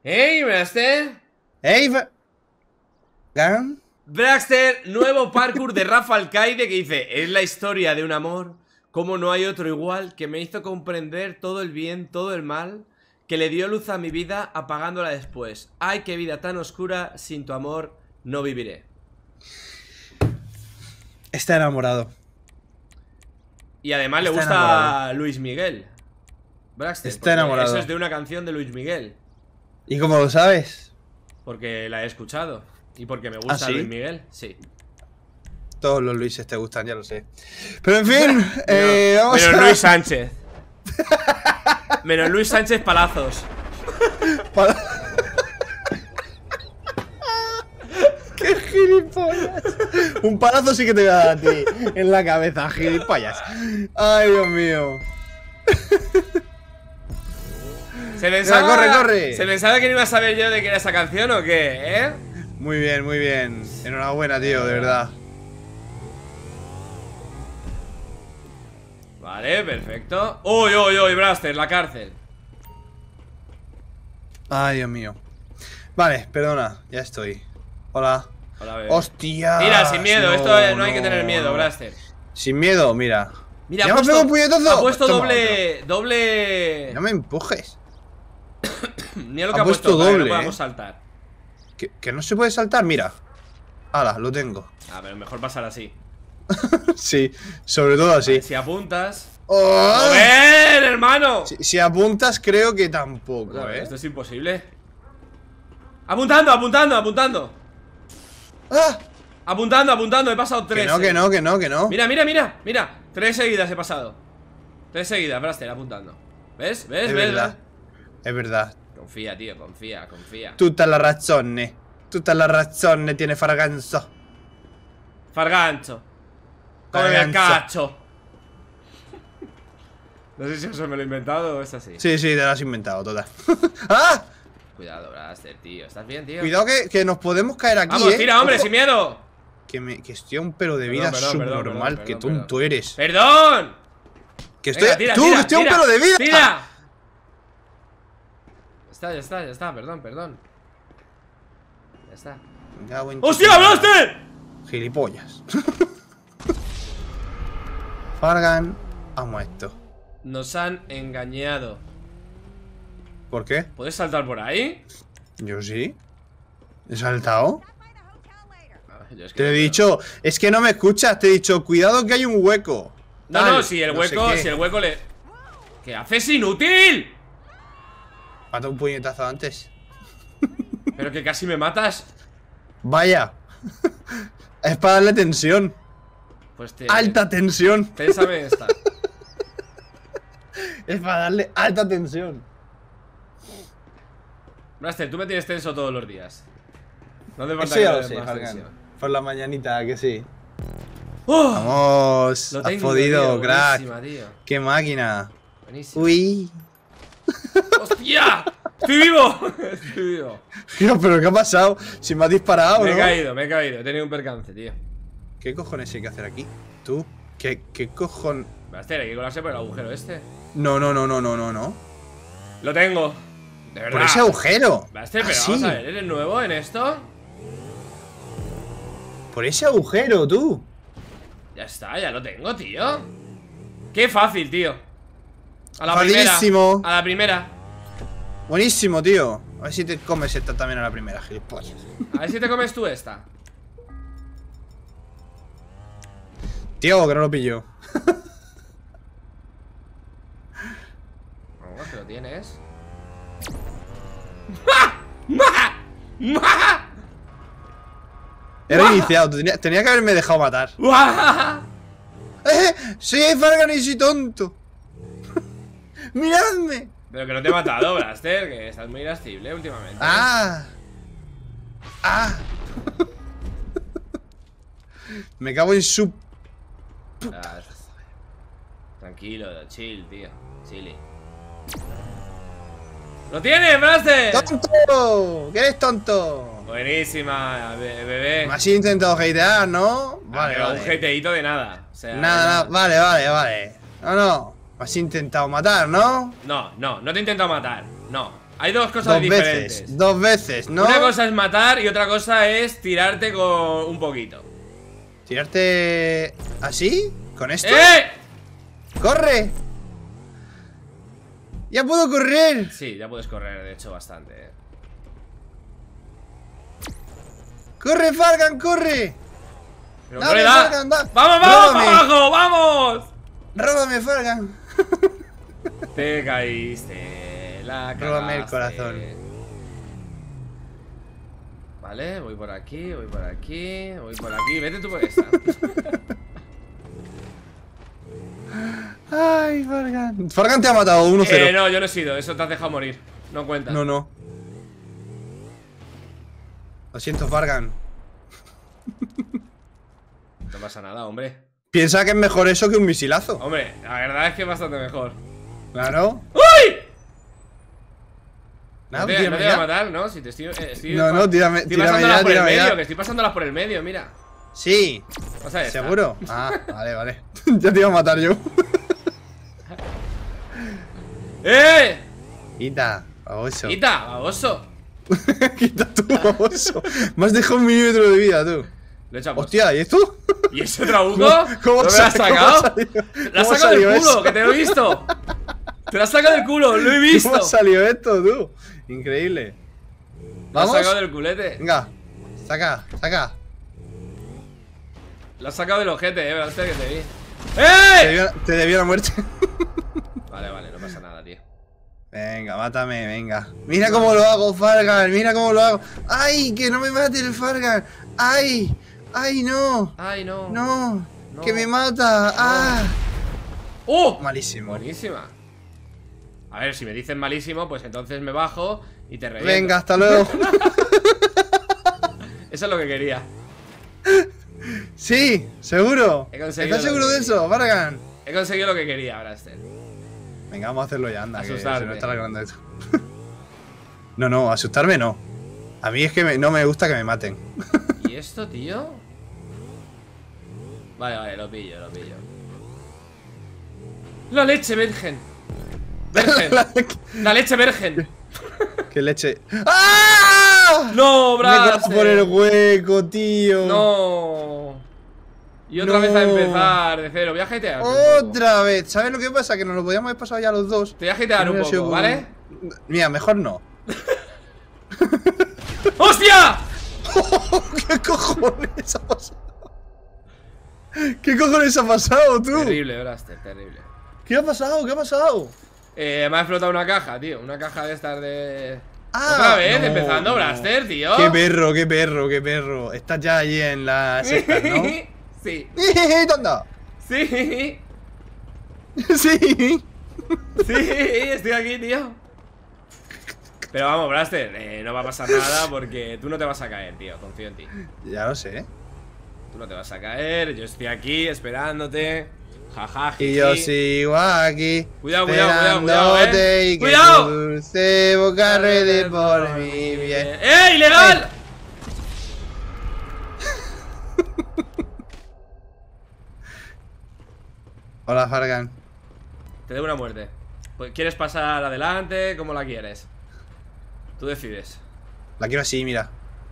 ¡Hey, Braxter! ¡Ey! ¿Gan? Braxter, nuevo parkour de Rafa Alcaide que dice: es la historia de un amor, como no hay otro igual, que me hizo comprender todo el bien, todo el mal, que le dio luz a mi vida apagándola después. Ay, qué vida tan oscura, sin tu amor no viviré. Está enamorado. Y además le gusta enamorado. Luis Miguel. Braxter, Está enamorado. eso es de una canción de Luis Miguel. ¿Y cómo lo sabes? Porque la he escuchado. Y porque me gusta ¿sí? Luis Miguel, sí. Todos los Luises te gustan, ya lo sé. Pero en fin, vamos Menos a... Luis Sánchez. Menos Luis Sánchez Palazos. ¡Qué gilipollas! Un palazo sí que te voy a dar a ti en la cabeza, gilipollas. Ay, Dios mío. ¿Se pensaba, corre, corre. ¿Se pensaba que no iba a saber yo de qué era esa canción o qué, eh? Muy bien, muy bien. Enhorabuena, tío, de verdad. Vale, perfecto. Uy, uy, uy, Braxter, la cárcel. Ay, Dios mío. Vale, perdona, ya estoy. Hola. Hola, bebé. ¡Hostia! Mira, sin miedo, esto no hay que tener miedo, no. Braxter. Sin miedo, mira. Mira, ¿Ya me has pegado un puñetazo? ha puesto Toma doble. No me empujes. Mira lo que Ha ha puesto puesto para que doble, no podamos saltar. Que no se puede saltar, mira. Hala, lo tengo. A ver, mejor pasar así. Sí, sobre todo así. Si apuntas. ¡Oh! ¡Joder, hermano! Si apuntas, creo que tampoco, No, ¿eh? esto es imposible. Apuntando, apuntando, apuntando. ¡Ah! Apuntando, apuntando, he pasado 3. Que no. Mira, mira, mira, mira. 3 seguidas he pasado. 3 seguidas, Braxter, apuntando. ¿Ves? ¿Ves? Es ¿Ves? verdad. Es verdad. Confía, tío, confía, confía. Tutta la ragione. Tutta la ragione tiene Farganzo. Fargancho. Come el Farganzo. cacho. No sé si eso me lo he inventado o es así. Sí, te lo has inventado, total. ¡Ah! Cuidado, Braxter, tío. ¿Estás bien, tío? Cuidado que nos podemos caer aquí, Vamos, tira, hombre, Ojo. sin miedo. Que estoy a un pelo de vida Perdón, subnormal. perdón, Que perdón, tonto eres. ¡Perdón! Que estoy. Venga, tira, ¡Tú, tira, que estoy a un tira, pelo de vida! ¡Tira! Ya está, perdón. Ya está. Me cago en ¡Hostia, tu- Braxter! Gilipollas. Fargan ha muerto. Nos han engañado. ¿Por qué? ¿Puedes saltar por ahí? Yo sí. ¿He saltado? Yo es que Te he no dicho. Es que no me escuchas. Te he dicho, cuidado que hay un hueco. No, Tal, no, si el no sé hueco, qué. si el hueco le... ¿Qué haces, inútil? Mata un puñetazo antes. Pero que casi me matas. Vaya. Es para darle tensión. Pues te... Alta tensión. Pénsame esta. Es para darle alta tensión. Braxter, tú me tienes tenso todos los días. No hace falta Eso ya que lo me sé, des más Fargan. tensión. Por la mañanita, que sí. ¡Oh! Vamos. Lo Has técnico, podido, tío, crack. buenísima, tío. Qué máquina. Buenísimo. Uy. ¡Hostia! ¡Estoy vivo! Estoy vivo. Tío, pero ¿qué ha pasado? Si me has disparado, Me he ¿no? caído, me he caído. He tenido un percance, tío. ¿Qué cojones hay que hacer aquí? ¿Tú? ¿Qué cojón? Braxter, hay que colarse por el agujero este. No. Lo tengo. De verdad. Por ese agujero. Braxter, pero Ah, vamos sí. a ver, ¿eres nuevo en esto? Por ese agujero, tú. Ya está, ya lo tengo, tío. Qué fácil, tío. A la Facilísimo. primera. A la primera. Buenísimo, tío. A ver si te comes esta también a la primera, gilipollas. A ver si te comes tú esta. Tío, que no lo pillo. Vamos, que lo tienes. ¡Ma! ¡Ma! ¡Ma! He reiniciado. Tenía que haberme dejado matar. ¡Guau! Soy Fargan y soy tonto. ¡Miradme! Pero que no te he matado, Braxter, que estás muy irascible últimamente. ¡Ah! Me cago en su... Ah, tranquilo, chill, tío. Chilly. ¡Lo tienes, Braxter! ¡Tonto! ¿Qué eres tonto? Buenísima, bebé. Me has intentado hatear, ¿no? Vale, Pero un vale. GTito de nada. O sea, Nada, vale. No. Me has intentado matar, ¿no? No te he intentado matar. No. Hay dos cosas diferentes. Dos veces, ¿no? Una cosa es matar y otra cosa es tirarte con un poquito. ¿Tirarte así? ¿Con esto? ¡Eh! ¡Corre! ¡Ya puedo correr! Sí, ya puedes correr, de hecho, bastante. ¡Corre, Fargan, corre! Pero Dale, corre, da. Fargan, da. ¡Vamos, vamos, Róbame. abajo! ¡Vamos! ¡Róbame, Fargan! Te caíste. La Róbame el cagaste. corazón. Vale, voy por aquí, voy por aquí, voy por aquí. Vete tú por esta. ¡Ay, Fargan! Fargan te ha matado 1-0. No, yo no he sido, eso te has dejado morir. No cuenta. No, no. Lo siento, Fargan. No pasa nada, hombre. Piensa que es mejor eso que un misilazo. Hombre, la verdad es que es bastante mejor. Claro. ¡Uy! Nada, No te tírame voy a ya. matar, ¿no? Si te estoy No, tírame, estoy tírame pasándolas ya, por el tírame medio, ya. que estoy pasándolas por el medio, mira. Sí, Vas a ver. ¿seguro? Ah, vale, vale. Ya te iba a matar yo. ¡Eh! Quita, baboso. ¡Quita, baboso! Quita tú, baboso. Me has dejado 1 milímetro de vida, tú. Lo he hecho a posta. Hostia, ¿y esto? ¿Y ese trabuco? ¿Cómo ¿No me lo has sacado? salido? ¡La has ¿Cómo sacado del salió culo! eso? ¡Que te lo he visto! ¡Te la has sacado del culo! ¡Lo he visto! ¿Cómo ha salido esto, tú? Increíble. Lo has ¿Vamos? sacado del culete. Venga, saca, saca. Lo has sacado del ojete, hostia, que te vi. Te debió la muerte. Vale, vale, no pasa nada, tío. Venga, mátame, venga. Mira cómo lo hago, Fargan, mira cómo lo hago. ¡Ay, que no me mate el Fargan! ¡Ay! ¡Ay, no! Ay, no. ¡No! No. ¡Que me mata! ¡Ah! ¡Oh! Malísimo. Buenísima. A ver, si me dicen malísimo, pues entonces me bajo y te reviento. Venga, hasta luego. Eso es lo que quería. Sí, seguro. He conseguido ¿Estás lo seguro que de eso, Fargan? He conseguido lo que quería, Braster. Venga, vamos a hacerlo ya, anda, que se Asustarme. nos está arreglando esto. No, no, asustarme no. A mí es que no me gusta que me maten. ¿Y esto, tío? Vale, vale, lo pillo, lo pillo. La leche virgen. Virgen. La leche virgen. ¡Qué leche! ¡Ah! No, Me he colado Braster. por el hueco, tío. No. Y otra No. vez a empezar de cero. Voy a jetear. Otra vez. ¿Sabes lo que pasa? Que nos lo podíamos haber pasado ya los dos. Te voy a jetear un Hubiera sido poco, como- ¿vale? Mira, mejor no. ¡Hostia! ¿Qué cojones ha pasado? ¿Qué cojones ha pasado, tú? Terrible, Braster, terrible. ¿Qué ha pasado? ¿Qué ha pasado? Me ha explotado una caja, tío. Una caja de estas de... Ah, Otra vez, no, empezando, no. Braster, tío. Qué perro, qué perro, qué perro. Estás ya allí en la sexta, ¿no? Sí. ¿Dónde? Sí. Sí. Sí, estoy aquí, tío. Pero vamos, Braster, no va a pasar nada porque tú no te vas a caer, tío. Confío en ti. Ya lo sé. Tú no te vas a caer, yo estoy aquí esperándote. Jaja, Y yo sigo aquí. Cuidado, cuidado, cuidado, esperándote y que ¡Cuidado! tu dulce boca rede por mi bien. ¡Eh, ilegal! Hola, Fargan. Te doy una muerte. Pues, ¿quieres pasar adelante? ¿Cómo la quieres? Tú decides. La quiero así, mira.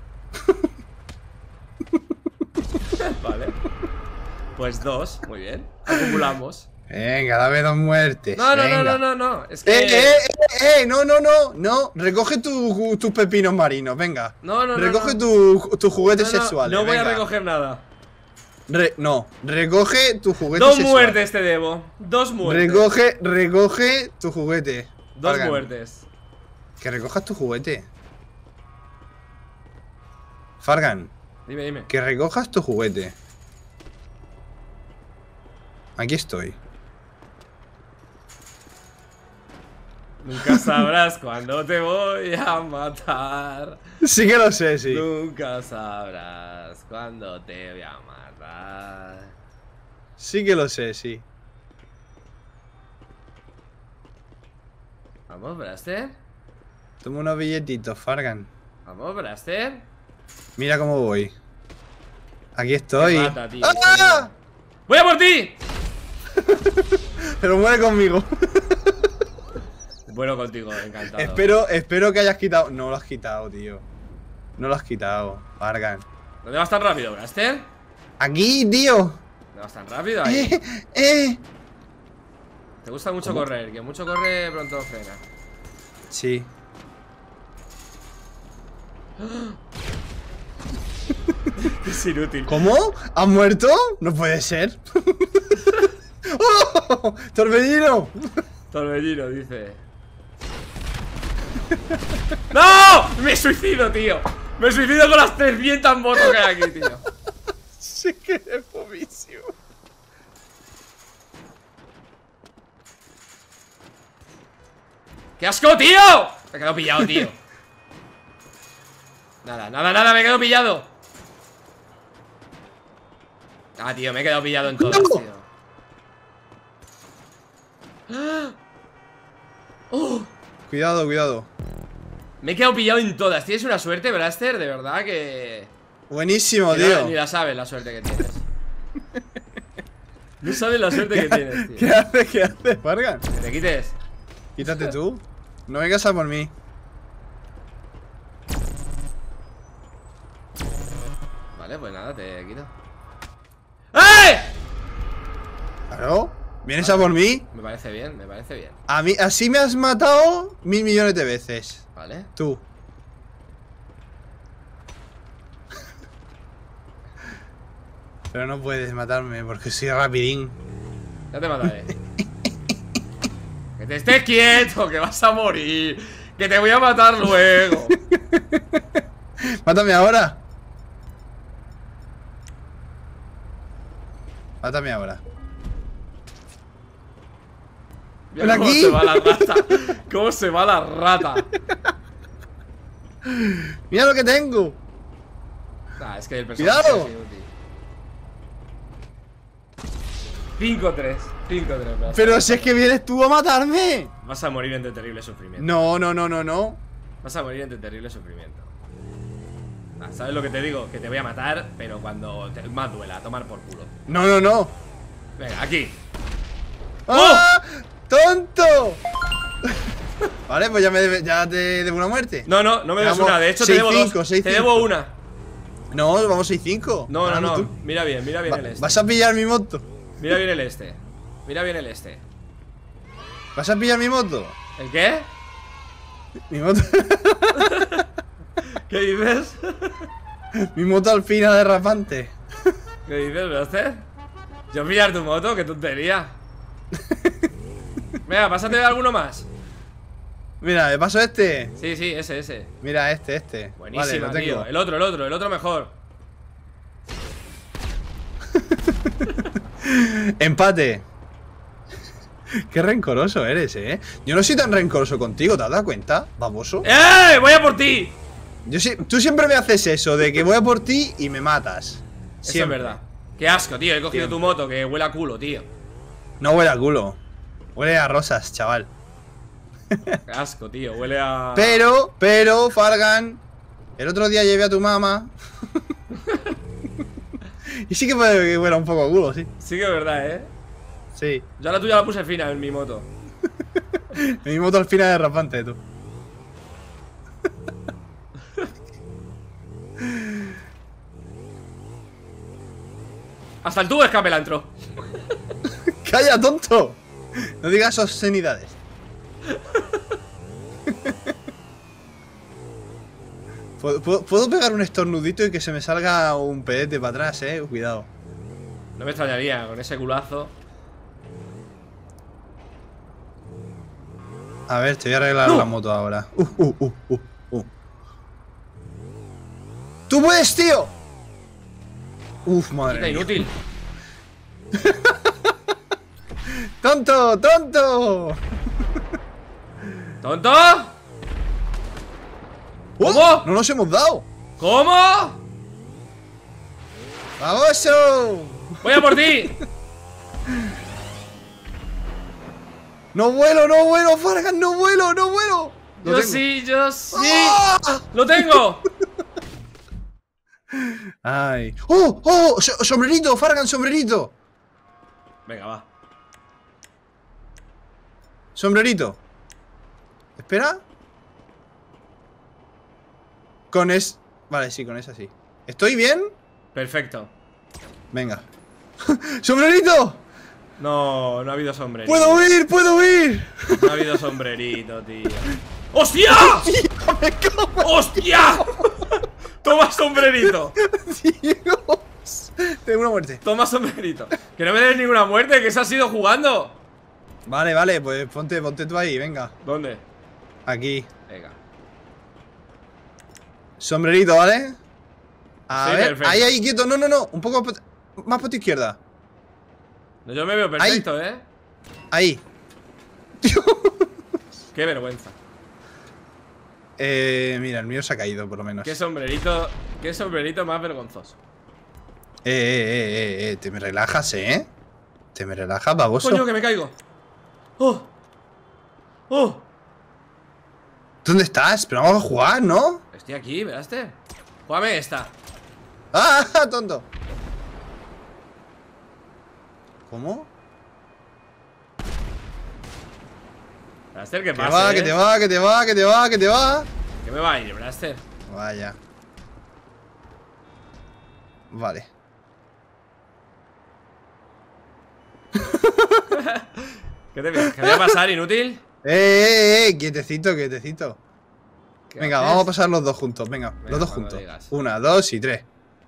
Vale. Pues 2, muy bien. Acumulamos. Venga, dame 2 muertes. No, no, venga. no. Es que. No, no. Recoge tus pepinos marinos, venga. No. Recoge tus juguetes No, sexuales. no voy a venga. recoger nada. No, recoge tus juguetes 2 sexuales. muertes te debo. 2 muertes. Recoge tu juguete. 2 Fargan. muertes. Que recojas tu juguete. Fargan, Dime. que recojas tu juguete. Aquí estoy. Nunca sabrás cuándo te voy a matar. Sí que lo sé, sí. Nunca sabrás cuándo te voy a matar. Sí que lo sé, sí. Vamos, Braster. Toma unos billetitos, Fargan. Vamos, Braster. Mira cómo voy. Aquí estoy. Te mata, tío. ¡Ah! ¡Voy a por ti! Pero muere conmigo. Bueno contigo, encantado. Espero que hayas quitado. No lo has quitado, tío. No lo has quitado, Fargan. ¿Dónde vas tan rápido, Blaster? Aquí, tío. ¿Dónde vas tan rápido ahí? Te gusta mucho correr, que mucho corre pronto frena. Sí. Es inútil. ¿Cómo? ¿Has muerto? No puede ser. ¡Oh! ¡Torbellino! Torbellino, dice. ¡No! ¡Me suicido, tío! ¡Me suicido con las 300 motos que hay aquí, tío! Sí que es buenísimo. ¡Qué asco, tío! Me he quedado pillado, tío. Nada, me he quedado pillado. Ah, tío, me he quedado pillado en todas, tío. ¡Oh! Cuidado. Me he quedado pillado en todas. Tienes una suerte, Blaster, de verdad que... Buenísimo, que tío. ni la sabes la suerte que tienes. No sabes la suerte que tienes, tío. ¿Qué haces, Fargan? Que te quites. Quítate tú. No vengas a por mí. Vale, pues nada, te quito. ¡Eh! Claro. ¿Vienes a por mí? Me parece bien, me parece bien. A mí, así me has matado 1000 millones de veces. Vale. Tú. Pero no puedes matarme porque soy rapidín. Ya te mataré. Que te estés quieto, que vas a morir. Que te voy a matar luego. Mátame ahora. Mátame ahora. Mira ¡Ven cómo aquí! se va la rata. Cómo se va la rata. Mira lo que tengo. Nah, es que el personaje ¡Cuidado! es inútil. 5-3. 5-3. Pero si es que vienes tú a matarme. Vas a morir entre terrible sufrimiento. No. Vas a morir entre terrible sufrimiento. Ah, ¿sabes lo que te digo? Que te voy a matar, pero cuando más duela, a tomar por culo. No. Venga, aquí. ¡Ah! ¡Tonto! Vale, pues ya te debo una muerte. No me des una. De hecho, te debo 6-5, dos. 6-5. Te debo una. No, vamos 6-5. No. Tú. Mira bien el este. Vas a pillar mi moto. Mira bien el este. Mira bien el este. ¿Vas a pillar mi moto? ¿El qué? Mi moto. ¿Qué dices? Mi moto alpina derrapante. ¿Qué dices, Blaster? Yo pillar tu moto, qué tontería. Venga, pásate de alguno más. Mira, me paso este. Sí, ese. Mira, este. Buenísima, Vale, lo tengo. tío. El otro mejor. Empate. Qué rencoroso eres, Yo no soy tan rencoroso contigo, ¿te has dado cuenta, baboso? ¡Eh! ¡Voy a por ti! Tú siempre me haces eso, de que voy a por ti y me matas. Eso Siempre. es verdad. Qué asco, tío. He cogido tu moto, que huele a culo, tío. No huele a culo. Huele a rosas, chaval. Qué asco, tío. Huele a... Pero, Fargan, el otro día llevé a tu mamá. Y sí que puede que huela un poco a culo, sí. Sí que es verdad, Sí. Yo a la tuya la puse fina en mi moto. Mi moto al final es derrapante, tú. Hasta el tubo de escape la entró. ¡Calla, tonto! No digas obscenidades. ¿Puedo pegar un estornudito y que se me salga un pedete para atrás, Cuidado. No me extrañaría con ese culazo. A ver, te voy a arreglar la moto ahora. ¡Tú puedes, tío! Uf, madre mía. Inútil. ¡Tonto! ¿Tonto? ¡Oh! ¿Cómo? ¡No nos hemos dado! ¿Cómo? ¡Baboso! ¡Voy a por ti! ¡No vuelo, Fargan! ¡No vuelo! Lo Yo tengo. sí. ¡Ah! ¡Lo tengo! ¡Ay! ¡Oh! ¡Sombrerito, Fargan, sombrerito! Venga, va. Sombrerito. Espera. Con es... Vale, sí, con esa sí. ¿Estoy bien? Perfecto. Venga. ¡Sombrerito! No, no ha habido sombrerito. ¡Puedo huir! ¡Puedo huir! No ha habido sombrerito, tío. ¡Hostia! ¡Me cago! ¡Hostia! Toma sombrerito. Dios. Tengo una muerte. Toma sombrerito. Que no me des ninguna muerte, que se has ido jugando. Vale, vale, pues ponte tú ahí, venga. ¿Dónde? Aquí. Venga. Sombrerito, ¿vale? A Sí, ver, perfecto. ahí, quieto, no, un poco más para tu izquierda. No, yo me veo perfecto, Ahí. Qué vergüenza. Mira, el mío se ha caído, por lo menos. Qué sombrerito más vergonzoso. Te me relajas, ¿eh? Te me relajas, baboso. Coño, que me caigo. ¡Oh! ¡Oh! ¿Dónde estás? Pero vamos a jugar, ¿no? Estoy aquí, ¿veraste? Júgame esta. ¡Ah, tonto! ¿Cómo? Braster, ¿qué Que pasa? va, que te va, que te va, que te va, que te va. ¿Qué me va a ir, Braster? Vaya. Vale. ¿Qué te voy a pasar, inútil? Quietecito, quietecito. ¿Qué Venga, haces? vamos a pasar los dos juntos, venga, Venga, los dos cuando juntos. digas. 1, 2 y 3.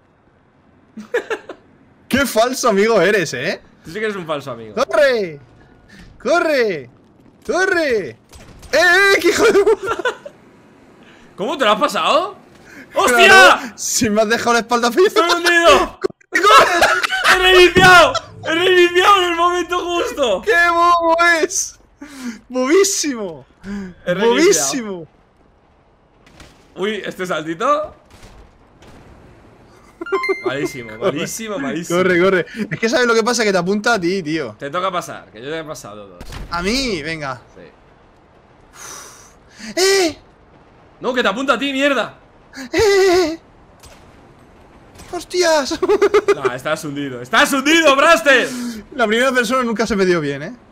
Qué falso amigo eres, ¿eh? Tú sí que eres un falso amigo. ¡Corre! ¡Corre! ¡Corre! ¡Qué hijo de puta! ¿Cómo te lo has pasado? ¡Hostia! Claro, si me has dejado la espalda ¡Me he fija. hundido! ¡He reiniciado! ¡He reiniciado en el momento justo! ¡Qué bobo es! ¡Bobísimo! He reiniciado. ¡Bobísimo! Uy, ¿este saltito? Malísimo, malísimo, malísimo. Corre, corre. Es que sabes lo que pasa, que te apunta a ti, tío. Te toca pasar, que yo ya he pasado dos. A mí, venga. Sí. No, que te apunta a ti, mierda. ¡Hostias! No, estás hundido. ¡Estás hundido, Braster! La primera persona nunca se me dio bien, ¿eh?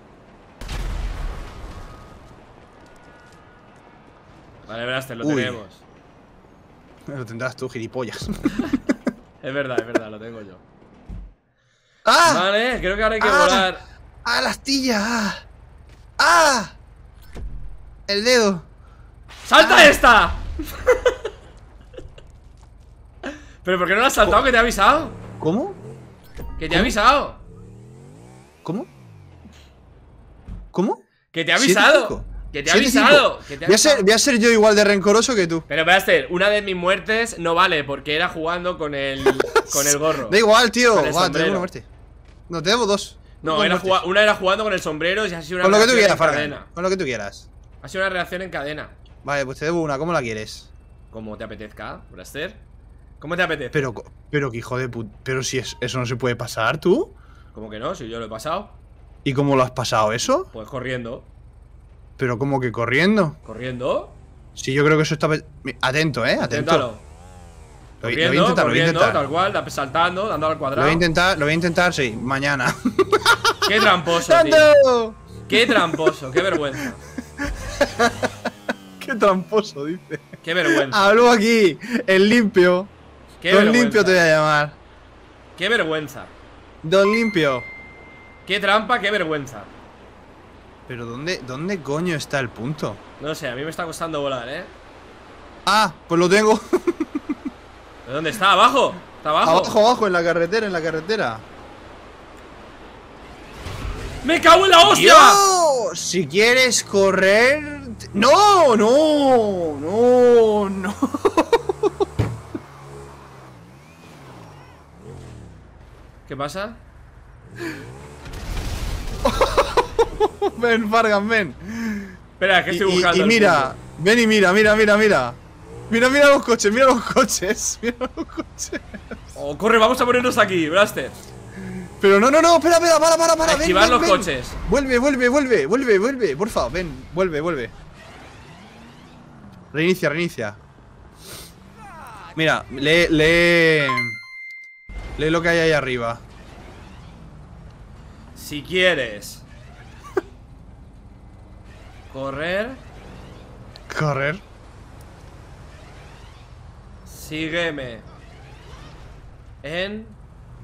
Vale, Braster, lo Uy. tenemos. Lo tendrás tú, gilipollas. Es verdad, lo tengo yo. ¡Ah! Vale, creo que ahora hay que volar. ¡Ah, la astilla! ¡Ah! ¡Ah! El dedo. ¡Salta esta! ¿Pero por qué no la has saltado? ¿Que te ha avisado? ¿Cómo? ¿Que te ha avisado? ¿Cómo? ¿Cómo? ¡Que te ha avisado! 7-5. ¡Que te ha avisado! ¡Que te ha avisado! Voy a ser yo igual de rencoroso que tú. Pero Braster, una de mis muertes no vale porque era jugando con el gorro. Da igual, tío. Con el Va, te sombrero. debo una muerte. No, te debo dos. No, Dos era muertes. una era jugando con el sombrero y ha sido una Con lo que tú reacción quieras, en Fargan. cadena. Con lo que tú quieras. Ha sido una reacción en cadena. Vale, pues te debo una. ¿Cómo la quieres? Como te apetezca, Braster. ¿Cómo te apetece? Pero que hijo de puta. Pero si eso no se puede pasar, ¿tú? ¿Cómo que no? Si yo lo he pasado. ¿Y cómo lo has pasado eso? Pues corriendo. Pero como que corriendo. ¿Corriendo? Sí, yo creo que eso está. Atento, atento. Inténtalo. Lo voy a Corriendo, intentar, lo voy a corriendo, intentar. tal cual, saltando, dando al Lo cuadrado. voy a intentar, sí, mañana. Qué tramposo, tío. ¡Ando! Qué tramposo, qué vergüenza. Qué tramposo, dice. Qué vergüenza. Hablo aquí, el limpio. Qué Don vergüenza. Limpio te voy a llamar. Qué vergüenza. Don Limpio. Qué trampa, qué vergüenza. Pero ¿dónde coño está el punto? No sé, a mí me está costando volar, ¿eh? Ah, pues lo tengo. ¿De dónde está? ¿Abajo? ¿Está abajo? Abajo, en la carretera, ¡Me cago en la hostia! ¡Dios! Si quieres correr... ¡No! ¿Qué pasa? Ven, Fargan, ven. Espera, que estoy buscando. Y el mira, punto. ven y mira. Mira los coches, Mira los coches. Oh, corre, vamos a ponernos aquí, Blaster. Pero no, espera, para. Activar ven, los ven. coches. Vuelve, por favor, ven, vuelve. Reinicia. Mira, lee lo que hay ahí arriba. Si quieres correr, Correr. Sígueme. En...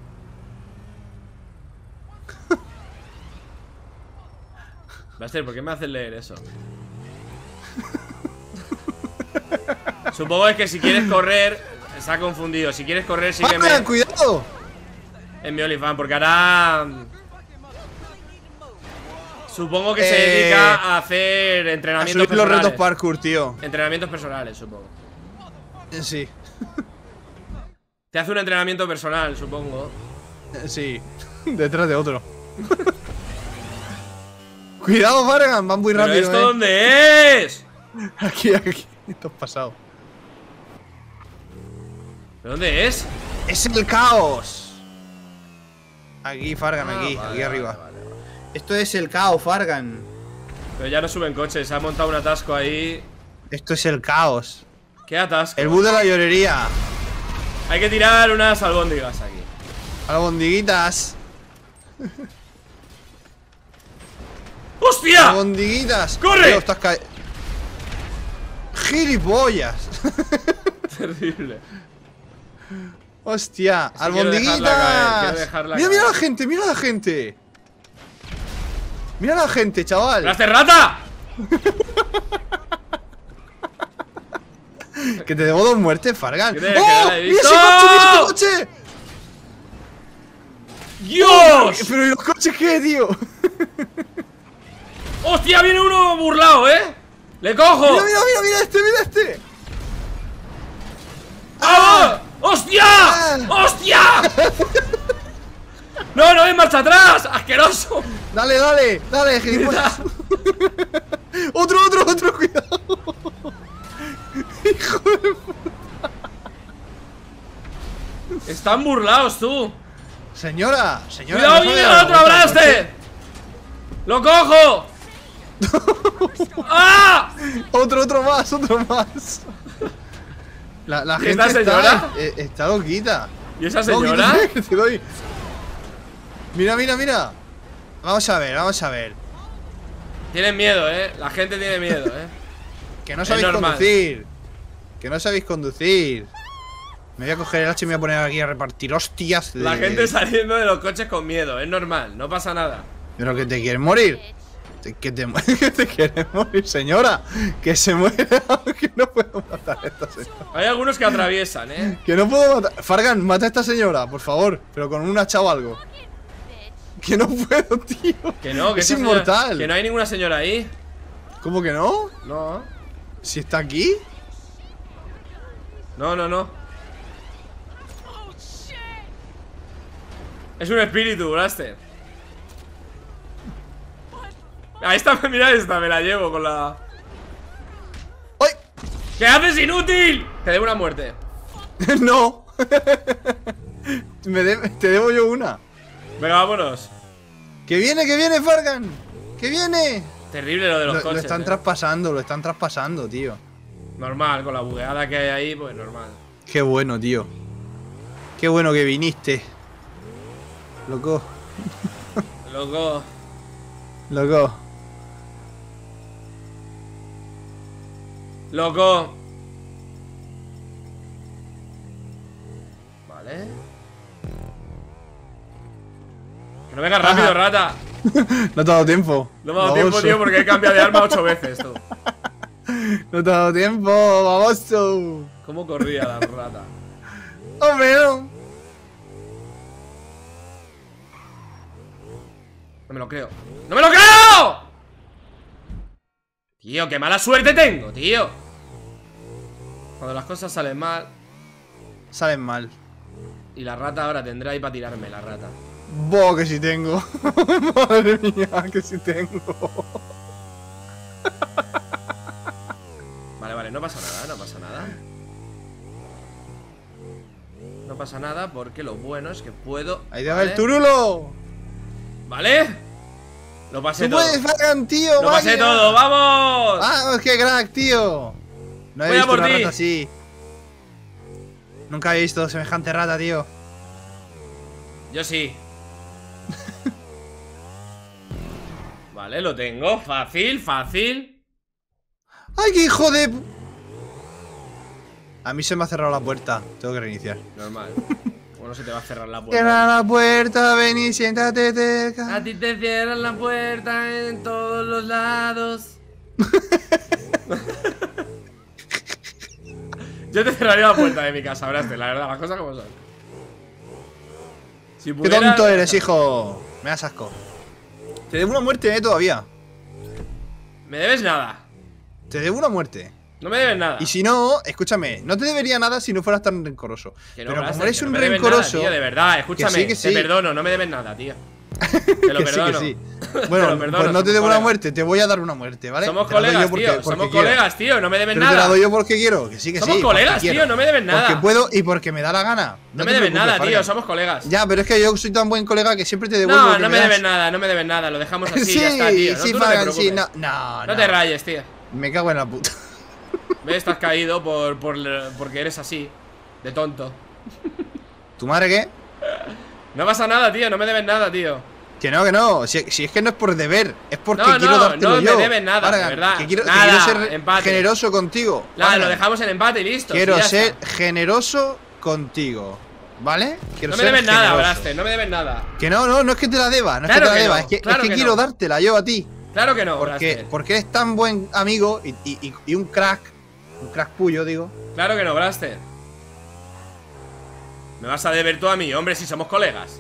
Buster, ¿por qué me haces leer eso? Supongo es que si quieres correr... Se ha confundido. Si quieres correr, sígueme. ¡Fargan, cuidado! En mi OnlyFans, porque ahora... Supongo que se dedica a hacer A entrenamientos subir los personales. retos parkour, tío. Entrenamientos personales, supongo. Sí. Te hace un entrenamiento personal, supongo. Sí. Detrás de otro. Cuidado, Fargan, van muy ¿Pero rápido. esto dónde es? Aquí, aquí. Esto es pasado. ¿Pero dónde es? ¡Es el caos! Aquí, Fargan, Ah, aquí, vale, aquí arriba. vale, vale. Esto es el caos, Fargan. Pero ya no suben coches, se ha montado un atasco ahí. Esto es el caos. ¿Qué atasco? El bus de la llorería. Hay que tirar unas albóndigas aquí. Albondiguitas. ¡Hostia! Albondiguitas. ¡Corre! Tío, estás ¡Gilipollas! Terrible. Hostia, Sí, quiero dejarla caer, quiero dejarla mira, caer. mira la gente, mira la gente. Mira la gente, chaval. ¡Las rata! Que te debo 2 muertes, Fargan. Que no ¡Oh! la he ¡Mira visto! ese coche, mira ese coche! ¡Dios! Pero ¿y los coches qué, tío? ¡Hostia! Viene uno burlado, ¿eh? ¡Le cojo! Mira, mira, mira, mira este, mira este. ¡Ah! ¡Hostia! Ah. ¡Hostia! ¡No, no hay marcha atrás! ¡Asqueroso! Dale, dale, dale, gilipollas. Otro, cuidado. Hijo de... Están burlados, tú. Señora, señora. ¡Cuidado, no viene sabe dar otro! la vuelta al ¡Abraste! ¡Lo cojo! ¡Ah! coche. Otro más. La ¿Y gente esta señora? está loquita. ¿Y esa No, señora? que te doy. Mira, mira, mira. Vamos a ver, vamos a ver. Tienen miedo, ¿eh? La gente tiene miedo, ¿eh? Que no Es sabéis normal. conducir. Que no sabéis conducir. Me voy a coger el hacha y me voy a poner aquí a repartir hostias. La gente saliendo de los coches con miedo, es normal, no pasa nada. Pero que te quieres morir. Que te quieres morir, señora. Que se muera. Que no puedo matar a esta señora. Hay algunos que atraviesan, ¿eh? Que no puedo matar. Fargan, mata a esta señora, por favor. Pero con un hacha o algo. Que no puedo, tío. Que no, que es esa inmortal. señora- que no hay ninguna señora ahí. ¿Cómo que no? No. Si está aquí. No, no, no. Es un espíritu, Blaster. A esta, mira esta, me la llevo con la... ¡Ay! ¿Qué haces, inútil? Te debo una muerte. No. Te debo yo una. Venga, vámonos. ¡Que viene, Fargan! ¡Que viene! Terrible lo de los Lo coches, están traspasando, tío. Normal, con la bugueada que hay ahí, pues normal. Qué bueno, tío. Qué bueno que viniste. Loco, Loco. loco. Loco. Vale. Que no vengas rápido, Ajá. rata. No te ha dado tiempo. No me ha dado tiempo, Baboso. tío, porque he cambiado de arma 8 veces, tú. No te ha dado tiempo, baboso. ¿Cómo corría la rata? Hombre, no. No me lo creo. ¡No me lo creo! Tío, qué mala suerte tengo, tío. Cuando las cosas salen mal. Salen mal. Y la rata ahora tendrá ahí para tirarme, la rata. Bo, que si tengo. Madre mía, que si tengo. Vale, vale, no pasa nada, no pasa nada. No pasa nada porque lo bueno es que puedo... Ahí te va ¿vale? el turulo. ¿Vale? Lo pasé ¡Tú todo. puedes, Fargan, tío! Lo pasé vaya. todo, ¡vamos! ¡Vamos, qué crack, tío! No he Voy a visto por una ti. rata así. Nunca he visto semejante rata, tío. Yo sí. Vale, lo tengo. Fácil, fácil. ¡Ay, qué hijo de... A mí se me ha cerrado la puerta. Tengo que reiniciar. Normal. O no se te va a cerrar la puerta. Cierra la puerta, ven y siéntate cerca. A ti te cierran la puerta en todos los lados. Yo te cerraría la puerta de mi casa, Braste, la verdad, las cosas como son. Si ¡Qué pudiera... tonto eres, hijo! Me das asco. Te debo una muerte, todavía. Me debes nada. Te debo una muerte. No me debes nada. Y si no, escúchame, no te debería nada si no fueras tan rencoroso. Que no, Pero Braste, como eres que no un me debes rencoroso. nada, tío, de verdad, escúchame. que sí. Te perdono, no me debes nada, tío. Te lo Que sí, perdono. que sí. Te Bueno, lo perdono, pues no te somos debo una colegas. muerte, te voy a dar una muerte, ¿vale? Somos Te la doy colegas, yo porque- tío. porque Somos quiero. colegas, tío. No me debes Pero te la nada. doy yo porque quiero, que sí, que sí. Somos porque colegas, tío. quiero. No me debes nada. Porque puedo y porque me da la gana. No te me debes preocupes, nada, tío. Fargan. Somos colegas. Ya, pero es que yo soy tan buen colega que siempre te devuelvo. No, lo que no me das. debes nada, no me debes nada. Lo dejamos así, Sí, ya está, tío. No, sí, tú no te Fargan, sí, preocupes. no. No te rayes, tío. Me cago en la puta. Ves, estás caído porque eres así. De tonto. ¿Tu madre qué? No pasa nada, tío. No me debes nada, tío. Que no, que no. Si es que no es por deber, es porque No, quiero no, dártelo no me yo. debes nada, Fargan, de verdad. Que quiero Nada, ser empate. generoso contigo. Nada, Fargan. lo dejamos en empate y listo. Quiero sí, ya ser está. generoso contigo. ¿Vale? Quiero No me ser debes nada, generoso. Braste. No me debes nada. Que no es que te la deba, no es Claro que te la que deba, no, es que, claro que quiero no. dártela yo a ti. Claro que no, Porque, Braste. porque eres tan buen amigo y un crack puyo, digo. Claro que no, Braste. Me vas a deber tú a mí, hombre, si somos colegas.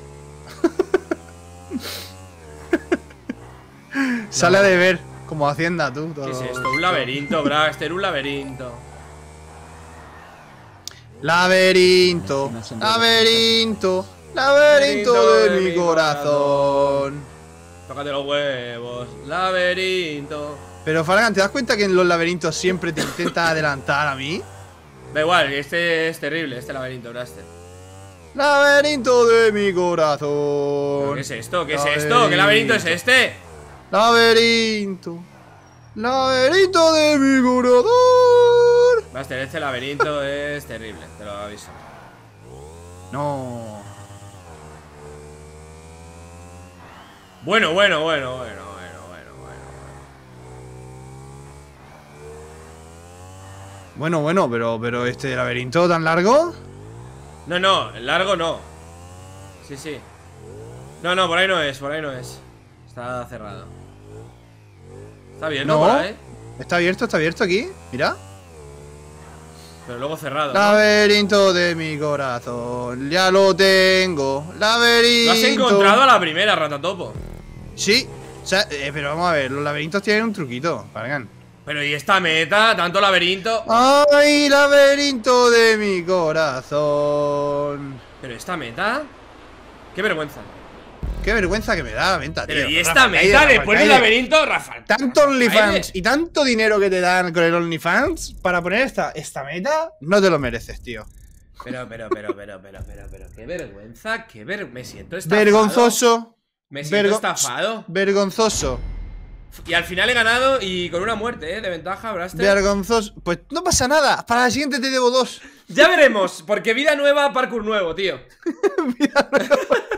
Sale a deber, como Hacienda, tú. ¿Qué es esto? Un laberinto, Braster, un laberinto. Laberinto, laberinto, laberinto de mi corazón. Tócate los huevos. Laberinto. Pero Fargan, ¿te das cuenta que en los laberintos siempre te intentas adelantar a mí? Da igual, este es terrible, este laberinto, Braster. Laberinto de mi ¿Pero corazón. ¿Qué es esto? ¿Qué es esto? ¿Qué laberinto es este? Laberinto, laberinto de mi corazón. Braster, este laberinto es terrible, te lo aviso. No. Bueno. Bueno, pero este laberinto tan largo. No, el largo no. Sí. No, por ahí no es, Está cerrado. Está bien, ¿no? No. Por ahí. Está abierto aquí. Mira. Pero luego cerrado, ¿no? Laberinto de mi corazón. Ya lo tengo. Laberinto. Lo has encontrado a la primera, Ratatopo. Sí. O sea, pero vamos a ver, los laberintos tienen un truquito, Fargan. Pero ¿y esta meta? ¿Tanto laberinto? ¡Ay, laberinto de mi corazón! ¿Pero esta meta? ¡Qué vergüenza! Qué vergüenza que me da, venta, tío. Pero ¿y esta Rafa meta Caide, después Rafa del Caide. laberinto, Rafa? Tanto OnlyFans Caide. y tanto dinero que te dan con el OnlyFans para poner esta meta, no te lo mereces, tío. Pero, qué vergüenza, me siento estafado. Vergonzoso. Me siento Vergo- estafado. Vergonzoso. Y al final he ganado y con una muerte, de ventaja, Braster. Vergonzoso. Pues no pasa nada. Para la siguiente te debo 2. Ya veremos, porque vida nueva, parkour nuevo, tío. Vida nueva.